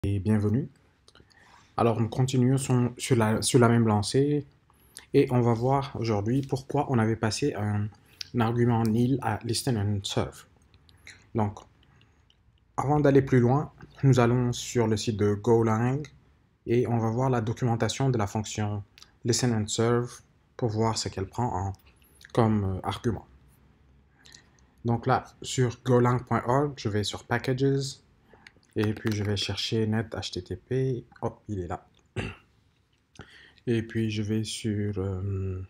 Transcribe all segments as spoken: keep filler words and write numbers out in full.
Et bienvenue. Alors, nous continuons sur, sur la, sur la même lancée et on va voir aujourd'hui pourquoi on avait passé un, un argument nil à listen and serve. Donc, avant d'aller plus loin, nous allons sur le site de Golang et on va voir la documentation de la fonction listen and serve pour voir ce qu'elle prend en, comme euh, argument. Donc là, sur golang point org, je vais sur Packages et puis je vais chercher net H T T P. Hop, il est là. Et puis je vais sur euh,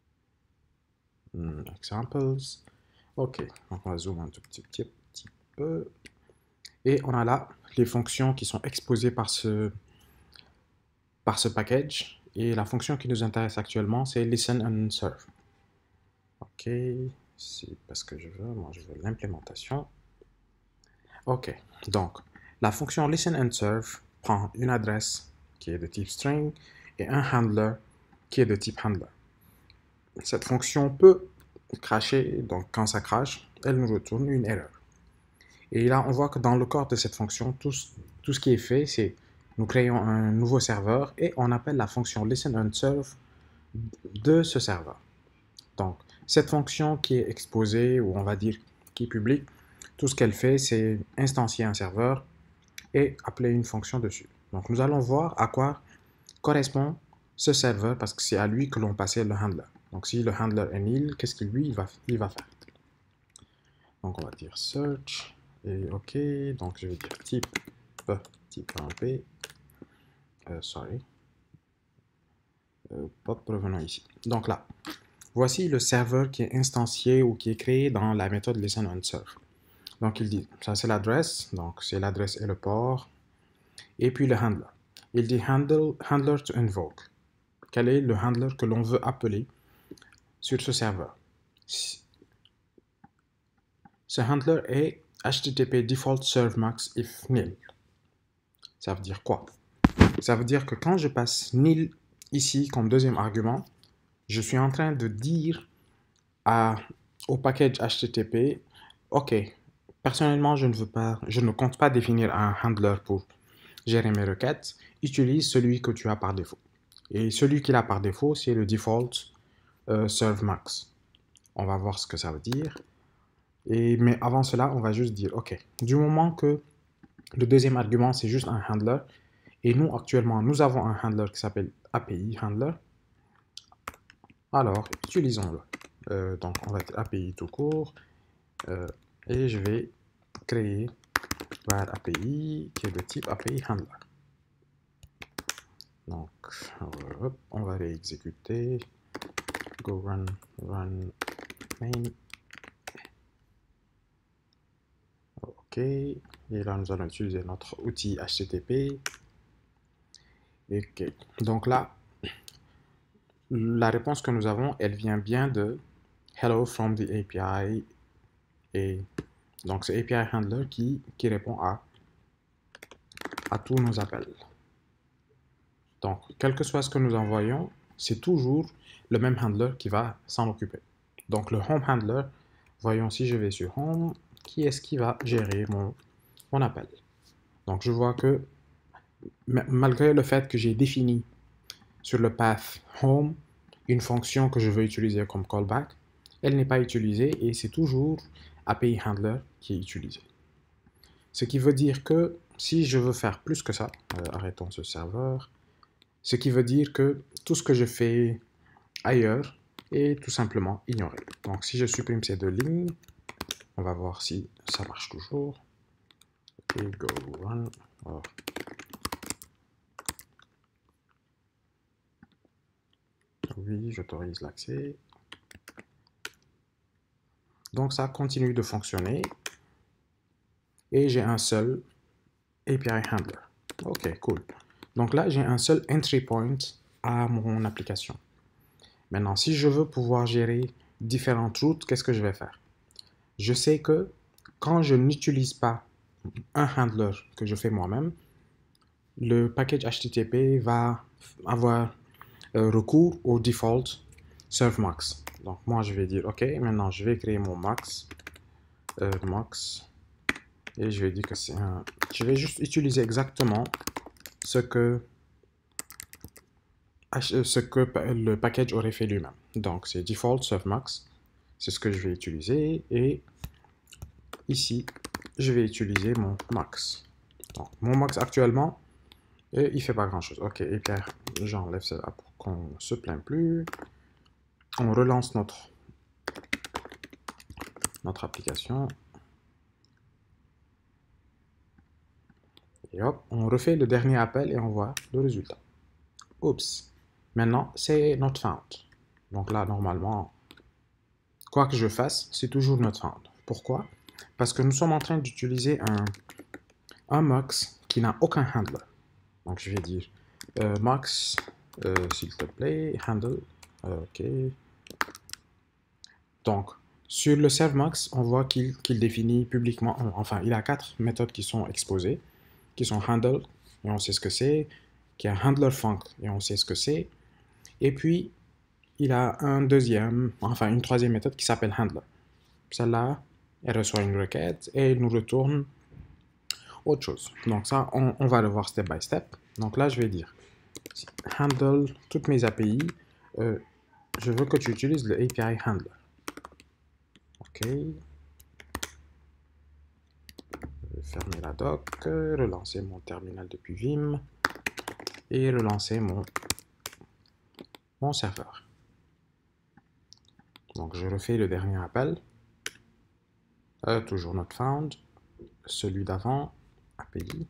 Examples. Ok, donc on va zoomer un tout petit, petit, petit peu. Et on a là les fonctions qui sont exposées par ce, par ce package. Et la fonction qui nous intéresse actuellement, c'est listen and serve. Ok, c'est parce que je veux, moi je veux l'implémentation. Ok, donc la fonction listen and serve prend une adresse qui est de type string et un handler qui est de type handler. Cette fonction peut cracher, donc quand ça crache, elle nous retourne une erreur. Et là, on voit que dans le corps de cette fonction, tout, tout ce qui est fait, c'est nous créons un nouveau serveur et on appelle la fonction listen and serve de ce serveur. Donc, cette fonction qui est exposée, ou on va dire qui est publique, tout ce qu'elle fait, c'est instancier un serveur et appeler une fonction dessus. Donc, nous allons voir à quoi correspond ce serveur parce que c'est à lui que l'on passait le handler. Donc, si le handler est nil, qu'est-ce qu'il lui il va, il va faire? Donc, on va dire search et OK. Donc, je vais dire type E, type P. Euh, sorry. Euh, hop, revenons ici. Donc là, voici le serveur qui est instancié ou qui est créé dans la méthode listen and serve. Donc, il dit, ça c'est l'adresse. Donc, c'est l'adresse et le port. Et puis le handler. Il dit handle, handler to invoke. Quel est le handler que l'on veut appeler sur ce serveur? Ce handler est H T T P default serve max if nil. Ça veut dire quoi? Ça veut dire que quand je passe nil ici comme deuxième argument, je suis en train de dire à, au package H T T P, ok, personnellement je ne veux pas, je ne compte pas définir un handler pour gérer mes requêtes, utilise celui que tu as par défaut. Et celui qu'il a par défaut, c'est le default euh, serve max. On va voir ce que ça veut dire. Et, mais avant cela, on va juste dire, ok, du moment que le deuxième argument, c'est juste un handler, et nous, actuellement, nous avons un handler qui s'appelle A P I handler, alors, utilisons-le. Euh, donc, on va dire A P I tout court, euh, et je vais créer var A P I qui est de type A P I handler. Donc, hop, on va réexécuter, go run, run main. OK, et là nous allons utiliser notre outil H T T P. OK, donc là, la réponse que nous avons, elle vient bien de hello from the A P I. Et donc c'est A P I handler qui, qui répond à, à tous nos appels. Donc, quel que soit ce que nous envoyons, c'est toujours le même handler qui va s'en occuper. Donc le home handler, voyons si je vais sur home, qui est-ce qui va gérer mon, mon appel? Donc je vois que malgré le fait que j'ai défini sur le path home une fonction que je veux utiliser comme callback, elle n'est pas utilisée et c'est toujours A P I handler qui est utilisé. Ce qui veut dire que si je veux faire plus que ça, euh, arrêtons ce serveur, ce qui veut dire que tout ce que je fais ailleurs est tout simplement ignoré. Donc si je supprime ces deux lignes, on va voir si ça marche toujours. Et go run. Alors, oui, j'autorise l'accès. Donc ça continue de fonctionner. Et j'ai un seul A P I handler. Ok, cool. Donc là, j'ai un seul entry point à mon application. Maintenant, si je veux pouvoir gérer différentes routes, qu'est-ce que je vais faire? Je sais que quand je n'utilise pas un handler que je fais moi-même, le package H T T P va avoir euh, recours au default serve max. Donc moi, je vais dire, ok, maintenant je vais créer mon max, euh, max Et je vais dire que c'est un... Je vais juste utiliser exactement ce que, ce que le package aurait fait lui-même. Donc, c'est default servmax. C'est ce que je vais utiliser. Et ici, je vais utiliser mon max. Donc, mon max actuellement, et il fait pas grand-chose. Ok, et puis j'enlève cela pour qu'on ne se plaigne plus. On relance notre, notre application. Et hop, on refait le dernier appel et on voit le résultat. Oups. Maintenant, c'est not found. Donc là, normalement, quoi que je fasse, c'est toujours not found. Pourquoi? Parce que nous sommes en train d'utiliser un, un max qui n'a aucun handler. Donc je vais dire euh, max, euh, s'il te plaît, handle. Ok. Donc, sur le servmax, on voit qu'il qu'il définit publiquement, enfin, il a quatre méthodes qui sont exposées, qui sont handle, et on sait ce que c'est, qui a handler func, et on sait ce que c'est, et puis, il a un deuxième, enfin, une troisième méthode qui s'appelle handler. Celle-là, elle reçoit une requête, et elle nous retourne autre chose. Donc ça, on, on va le voir step by step. Donc là, je vais dire, handle toutes mes A P I, euh, je veux que tu utilises le A P I handler. Ok. Je vais fermer la doc, relancer mon terminal depuis Vim et relancer mon, mon serveur. Donc je refais le dernier appel. Euh, toujours not found. Celui d'avant, A P I.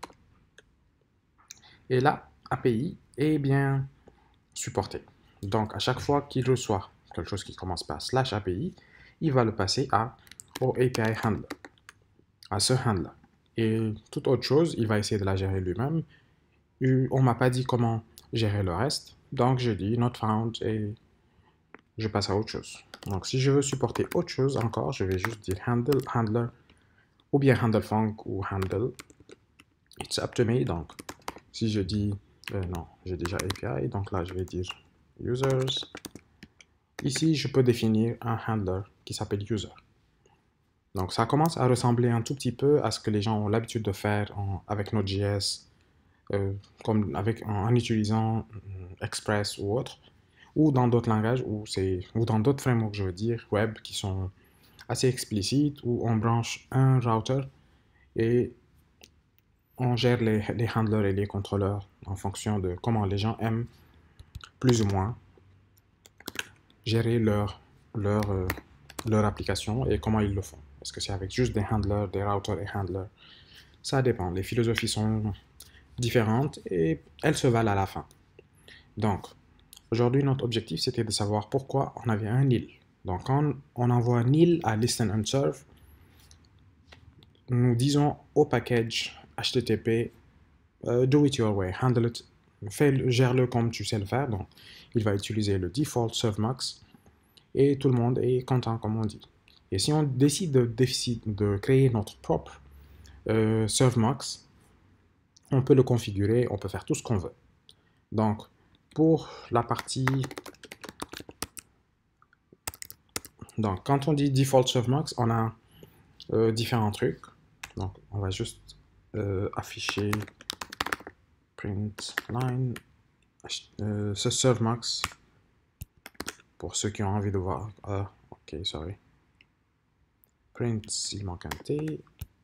Et là, A P I est bien supporté. Donc à chaque fois qu'il reçoit quelque chose qui commence par slash A P I, il va le passer à, au A P I handler, à ce handler. Et toute autre chose, il va essayer de la gérer lui-même. On m'a pas dit comment gérer le reste, donc je dis not found et je passe à autre chose. Donc si je veux supporter autre chose encore, je vais juste dire handle, handler, ou bien handle func ou handle. It's up to me. Donc si je dis euh, non, j'ai déjà A P I, donc là je vais dire users. Ici, je peux définir un handler qui s'appelle user. Donc ça commence à ressembler un tout petit peu à ce que les gens ont l'habitude de faire en, avec Node.js, euh, comme avec, en, en utilisant Express ou autre, ou dans d'autres langages, ou, ou dans d'autres frameworks, je veux dire, web, qui sont assez explicites, où on branche un router et on gère les, les handlers et les contrôleurs en fonction de comment les gens aiment, plus ou moins, gérer leur, leur, euh, leur application et comment ils le font. Est-ce que c'est avec juste des handlers, des routers et handlers? Ça dépend. Les philosophies sont différentes et elles se valent à la fin. Donc, aujourd'hui, notre objectif, c'était de savoir pourquoi on avait un nil. Donc, quand on envoie nil à listen and serve, nous disons au package H T T P, uh, do it your way, handle it, gère-le comme tu sais le faire. Donc, il va utiliser le default servmax et tout le monde est content, comme on dit. Et si on décide de, de créer notre propre euh, servmax, on peut le configurer, on peut faire tout ce qu'on veut. Donc, pour la partie... Donc, quand on dit default servmax, on a euh, différents trucs. Donc, on va juste euh, afficher print line, euh, ce servmax, pour ceux qui ont envie de voir. Euh, ok, sorry. Print, il manque un T.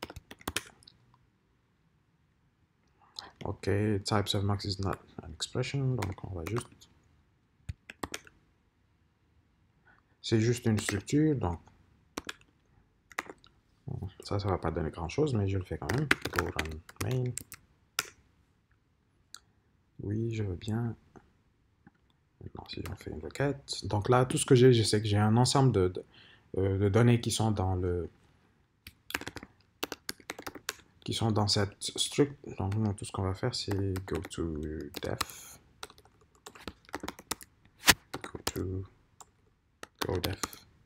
Ok, type servmax is not an expression, donc on va juste... C'est juste une structure, donc ça, ça va pas donner grand chose, mais je le fais quand même. Go run main. Oui, je veux bien. Maintenant, si on fait une requête. Donc là, tout ce que j'ai, je sais que j'ai un ensemble de, de, euh, de données qui sont dans le qui sont dans cette struct. Donc nous, tout ce qu'on va faire, c'est go to def. Go to go def.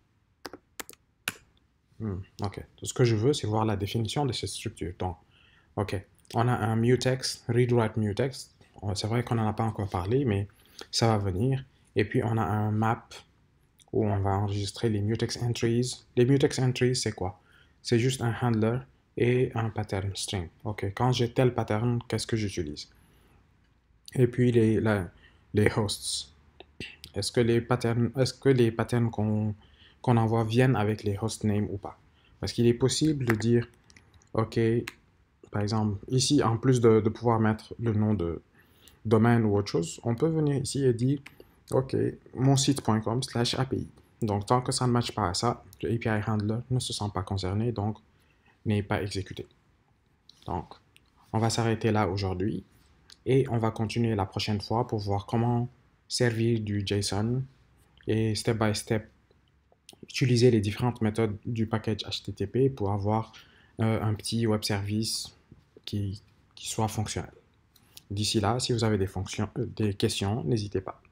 Hmm, ok. Tout ce que je veux, c'est voir la définition de cette structure. Donc, ok. On a un mutex, read-write mutex. C'est vrai qu'on n'en a pas encore parlé, mais ça va venir. Et puis, on a un map où on va enregistrer les mutex entries. Les mutex entries, c'est quoi? C'est juste un handler et un pattern string. Ok, quand j'ai tel pattern, qu'est-ce que j'utilise? Et puis les, la- les hosts. Est-ce que les patterns, est-ce que les patterns qu'on qu'on envoie viennent avec les host names ou pas? Parce qu'il est possible de dire, ok, par exemple, ici, en plus de, de pouvoir mettre le nom de domaine ou autre chose, on peut venir ici et dire, ok, mon site.com slash A P I. Donc, tant que ça ne matche pas à ça, le A P I handler ne se sent pas concerné, donc n'est pas exécuté. Donc, on va s'arrêter là aujourd'hui et on va continuer la prochaine fois pour voir comment servir du JSON et step by step utiliser les différentes méthodes du package H T T P pour avoir euh, un petit web service qui, qui soit fonctionnel. D'ici là, si vous avez des, fonctions, euh, des questions, n'hésitez pas.